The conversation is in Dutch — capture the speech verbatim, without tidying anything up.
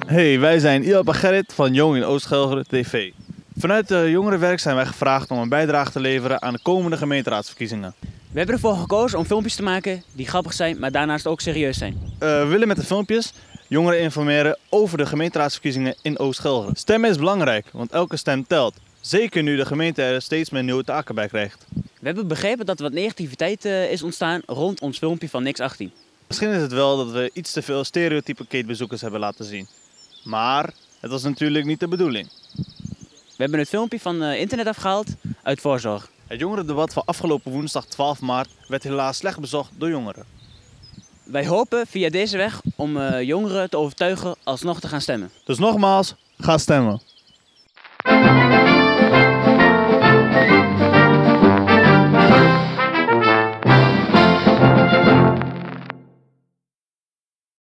Hey, wij zijn Ilp en Gerrit van Jong in Oost-Gelre T V. Vanuit de jongerenwerk zijn wij gevraagd om een bijdrage te leveren aan de komende gemeenteraadsverkiezingen. We hebben ervoor gekozen om filmpjes te maken die grappig zijn, maar daarnaast ook serieus zijn. Uh, we willen met de filmpjes jongeren informeren over de gemeenteraadsverkiezingen in Oost-Gelre. Stemmen is belangrijk, want elke stem telt. Zeker nu de gemeente er steeds meer nieuwe taken bij krijgt. We hebben begrepen dat er wat negativiteit uh, is ontstaan rond ons filmpje van Niks achttien. Misschien is het wel dat we iets te veel stereotype Kate-bezoekers hebben laten zien. Maar het was natuurlijk niet de bedoeling. We hebben het filmpje van uh, internet afgehaald uit voorzorg. Het jongerendebat van afgelopen woensdag twaalf maart werd helaas slecht bezocht door jongeren. Wij hopen via deze weg om uh, jongeren te overtuigen alsnog te gaan stemmen. Dus nogmaals, ga stemmen.